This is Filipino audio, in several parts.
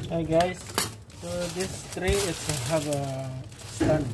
Hi guys, so this tray is have a stand.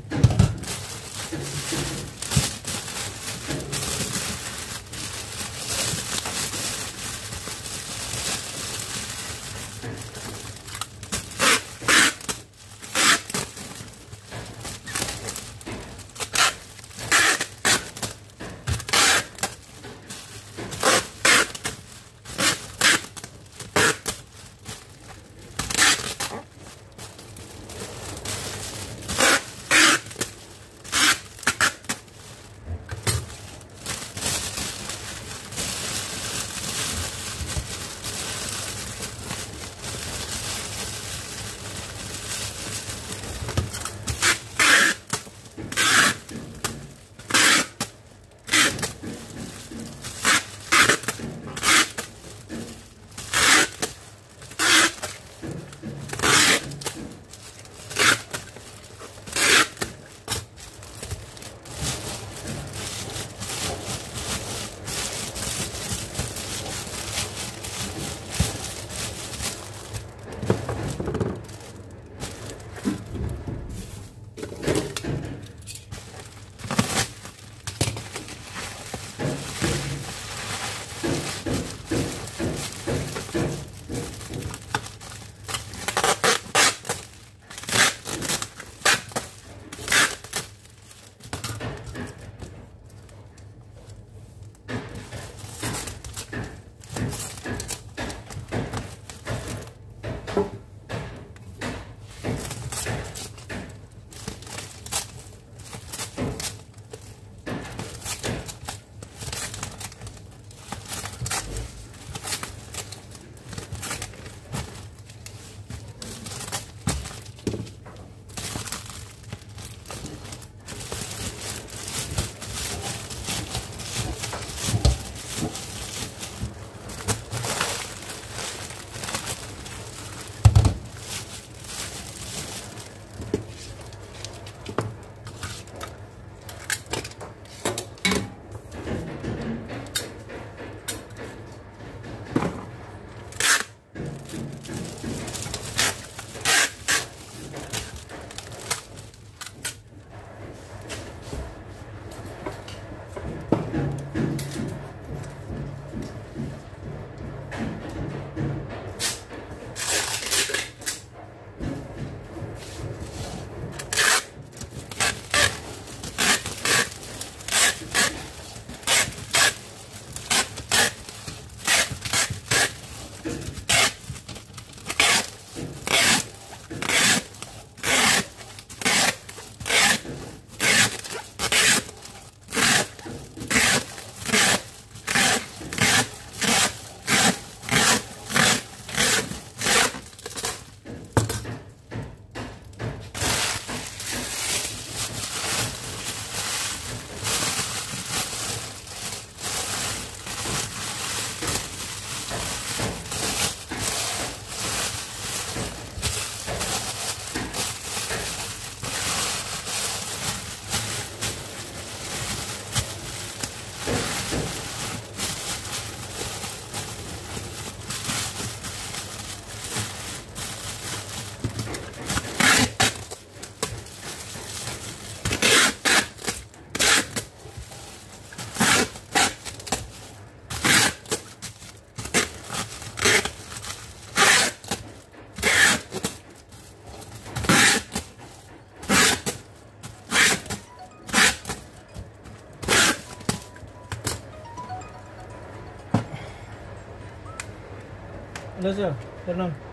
Ano sir? Turn on.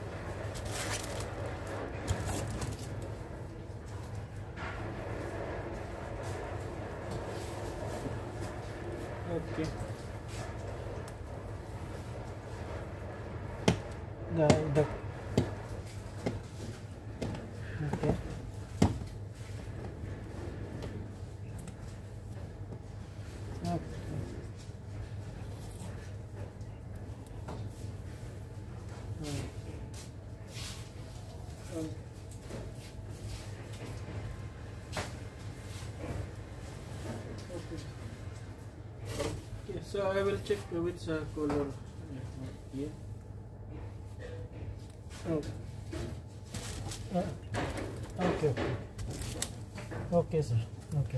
Okay. The okay. Okay, so I will check which color. Yeah. Oh. Ah, okay, okay. Okay, sir. Okay.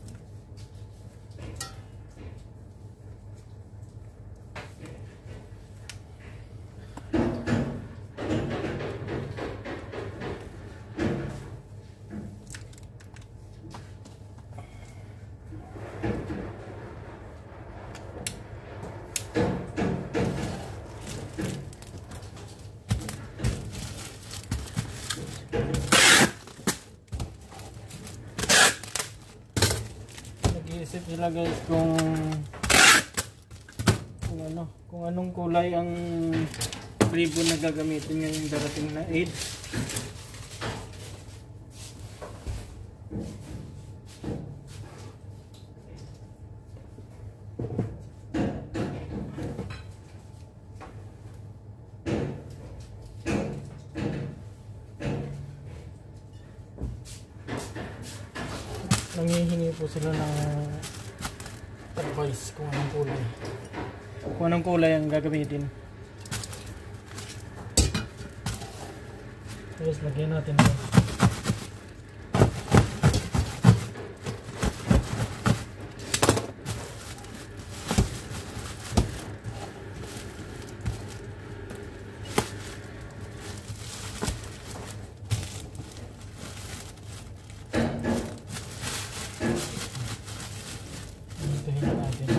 Nag-iisip sila guys kung anong kulay ang ribbon na gagamitin ngayong darating na Eid. Nangihingi po sila ng advice kung anong kulay ang gagamitin. Yes, lagyan natin ito. Hintayin natin.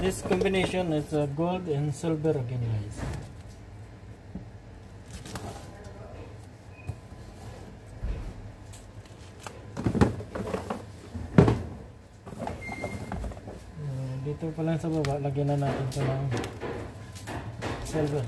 this combination is gold and silver again, guys. Dito pa lang sa baba, lagyan na natin ito ng silver.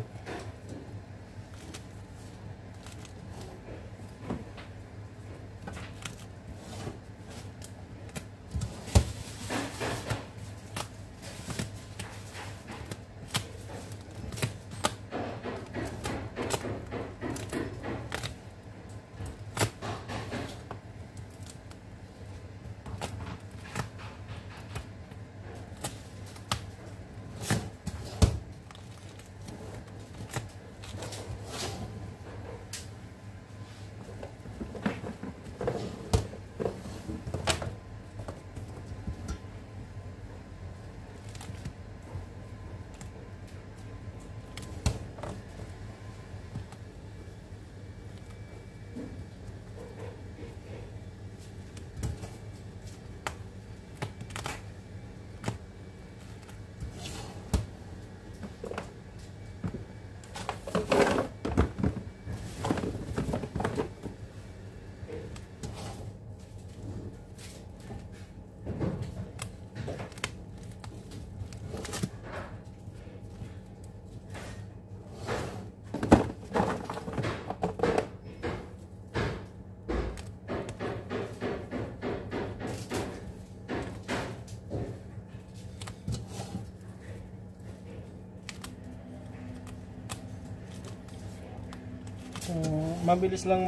Mabilis lang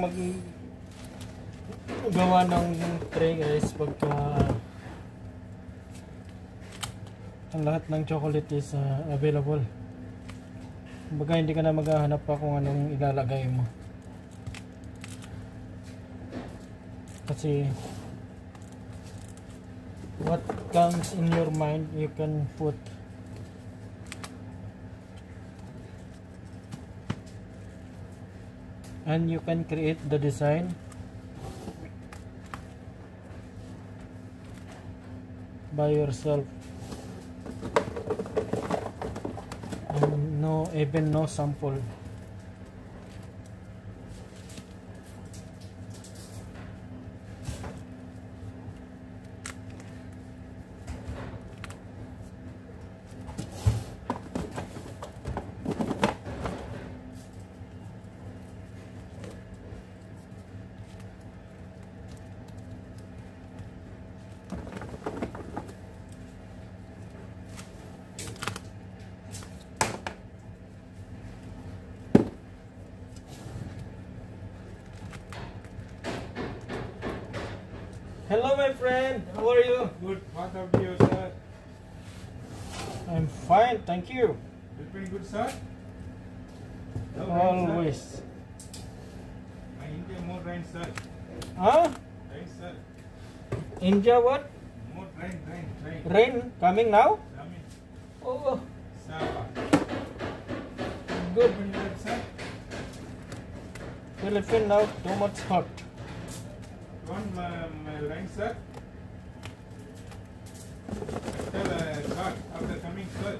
gawa ng tray, guys, pagka ang lahat ng chocolate is available. Kumbaga hindi ka na maghahanap pa kung anong ilalagay mo, kasi what comes in your mind you can put. And you can create the design by yourself, and even no sample. Hello, my friend. How are you? Good. What about you, sir? I'm fine, thank you. You pretty good, sir? No rain, Always. sir. My India more rain, sir. Huh? Rain, sir. India what? More rain. Rain coming now? Yummy. Oh, Sir. good. Pretty good, sir. Philippines now too much hot. You want my rain, sir? Tell God after coming, sir.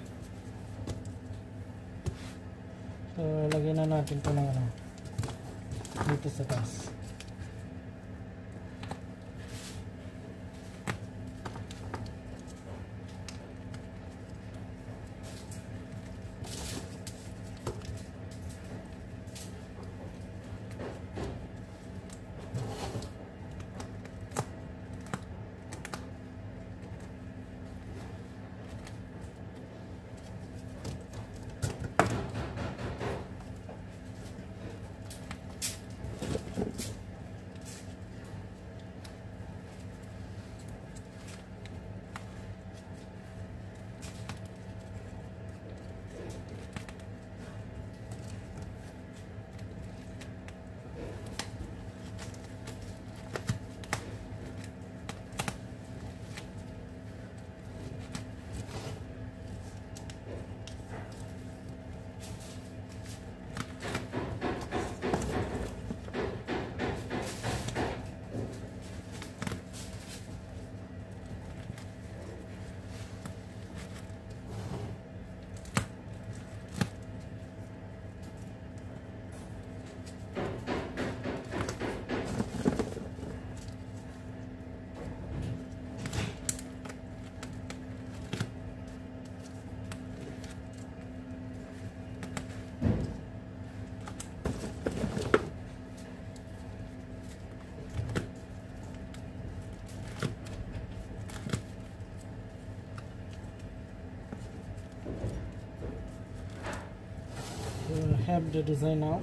So, lagyan na natin ito ng ano, dito sa taas. have the design now.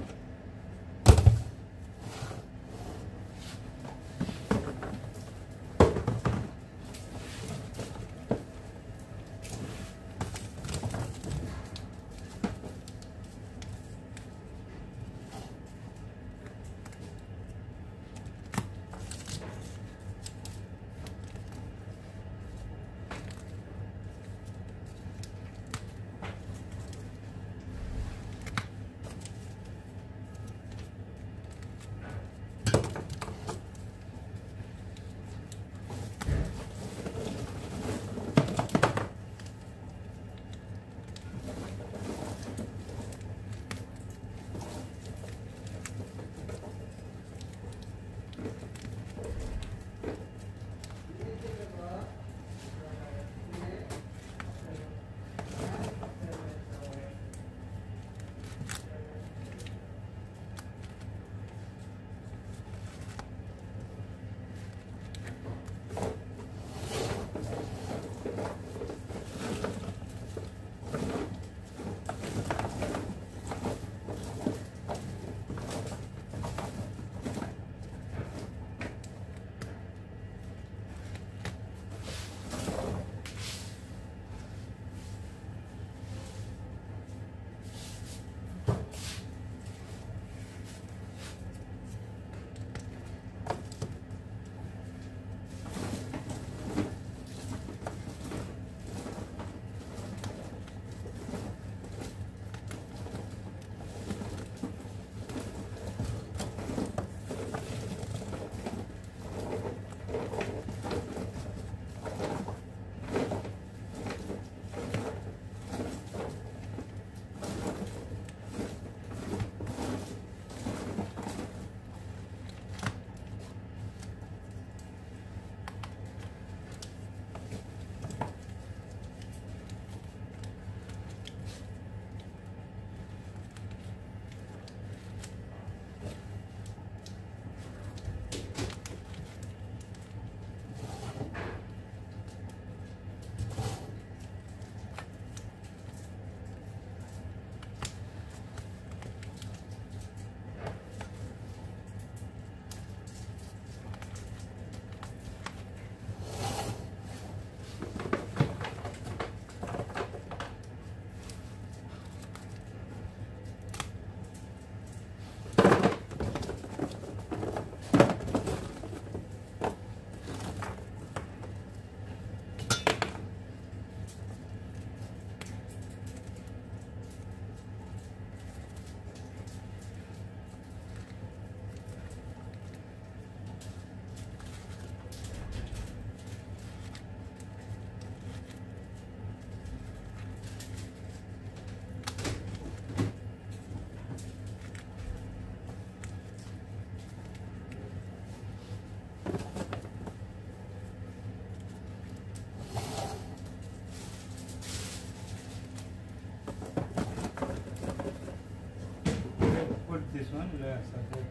Put this one, let's support.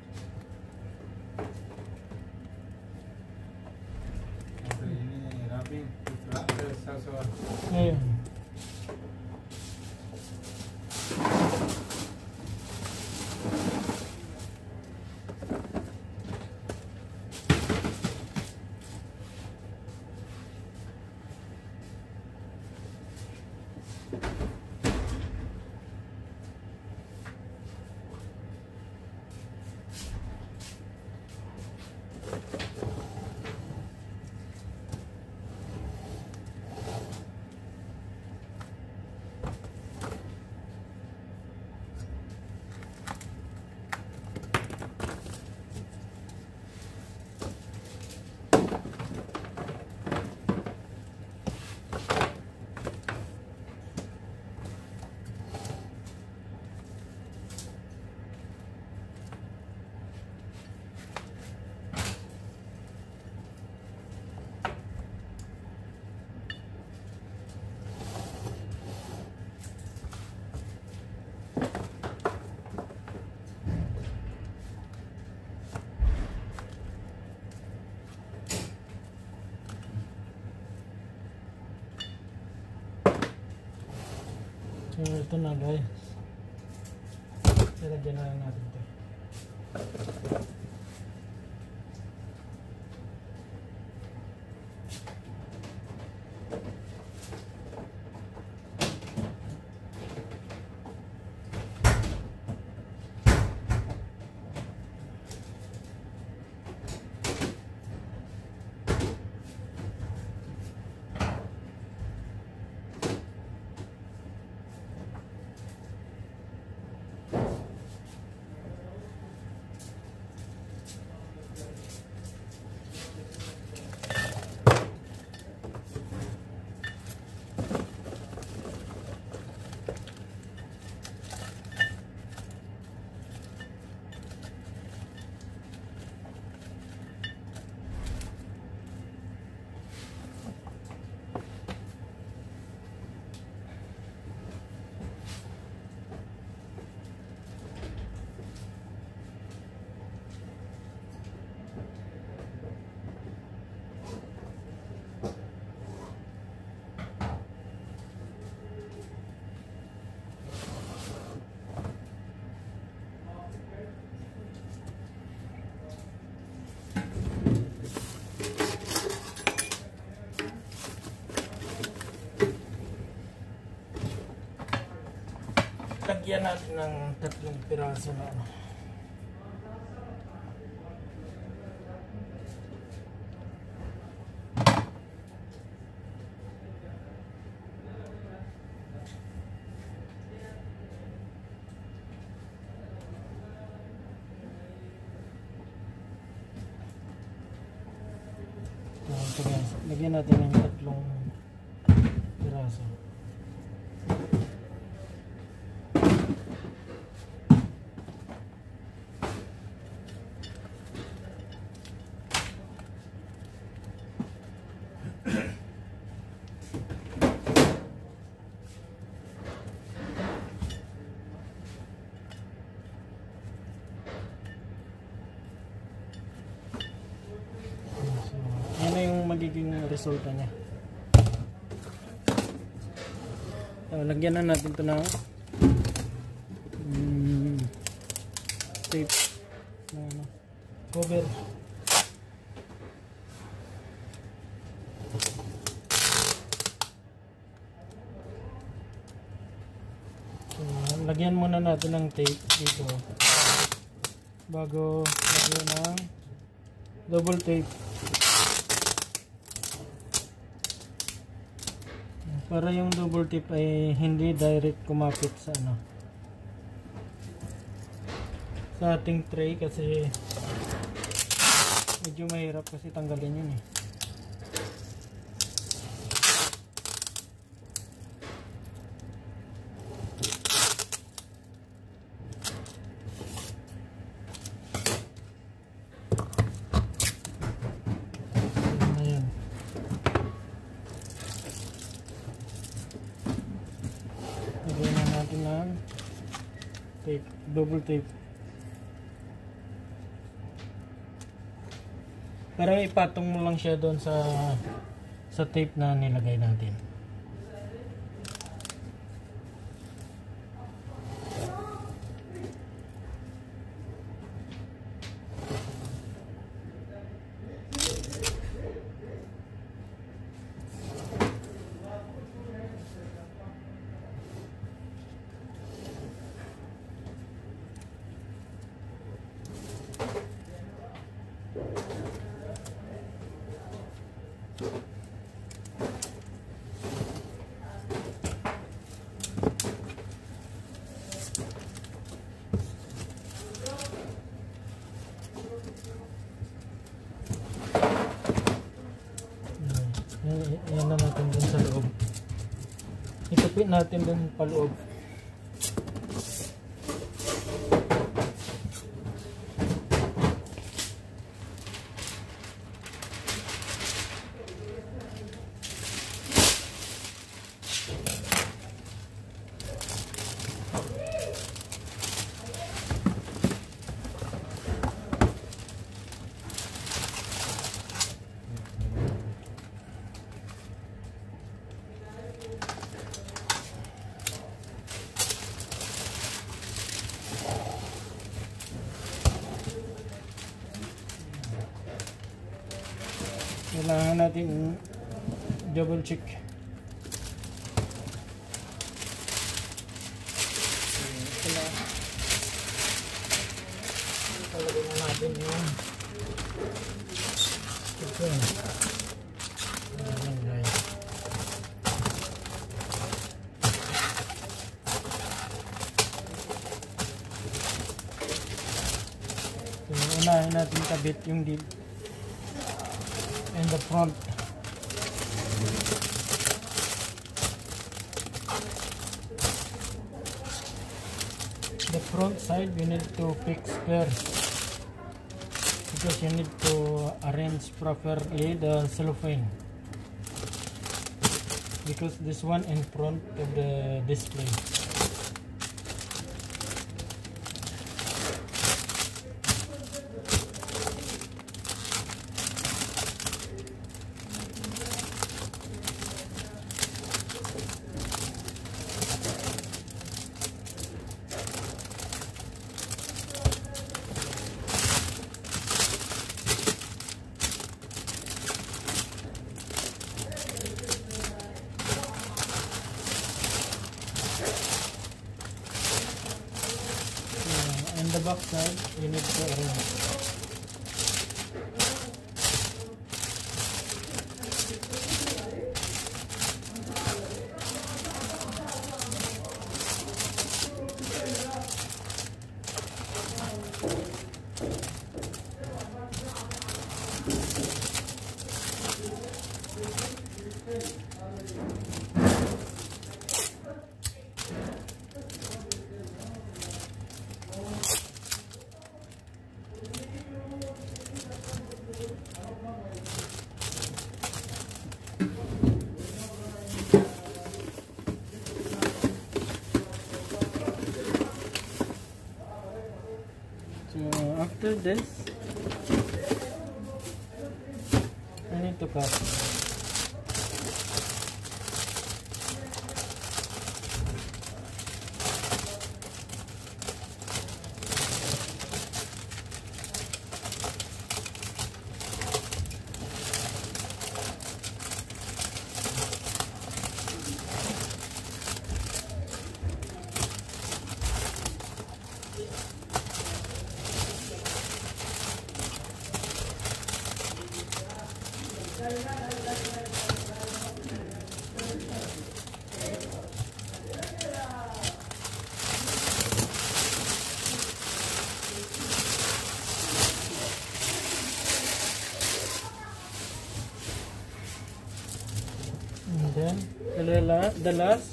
Okay, ini wrapping, so. Ayun. So ito na guys. Lagyan na lang natin ito. Lagyan natin ng 3 piraso na ano. Ito guys, lagyan natin ng 3 piraso. Yan na yung magiging resulta niya. So, lagyan na natin ito ng tape na ano, cover. So, lagyan muna natin ng tape dito bago lagyan ng double tape. Para yung double tip ay hindi direct kumapit sa ano, sa ating tray, kasi medyo mahirap kasi tanggalin yun eh. Ayan. Lagyan na natin ng tape, double tape. Pero ipatong mo lang siya doon sa tape na nilagay natin. Ayan na natin dun sa loob. Itupin natin dun pa loob. kailangan natin double check. Talagay na natin yung ito. Ayan guys. So, unahin natin kabit yung dip in the front. The front side you need to fix first, because you need to arrange properly the cellophane, because this one in front of the display. On the back side, you need to arrange. So after this, I need to cut. And then the last,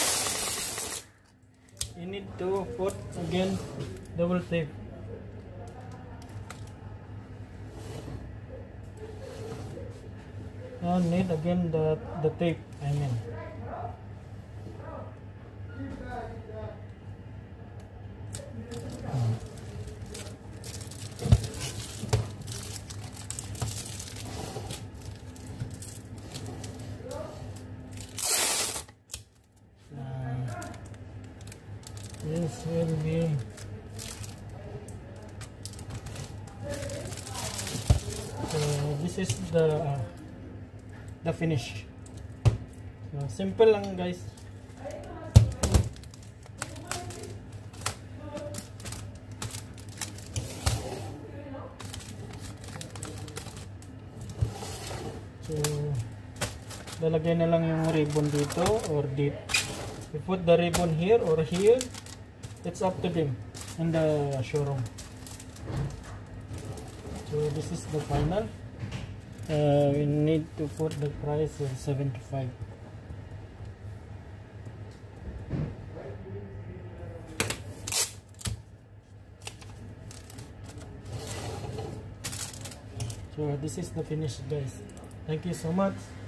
you need to put again double tape. And need again the tape, I mean. This will be so this is the finish. So simple lang guys. So lalagay na lang yung ribbon dito or dito. You put the ribbon here or here. It's up to them in the showroom. So this is the final. We need to put the price of 75. So this is the finish guys. Thank you so much.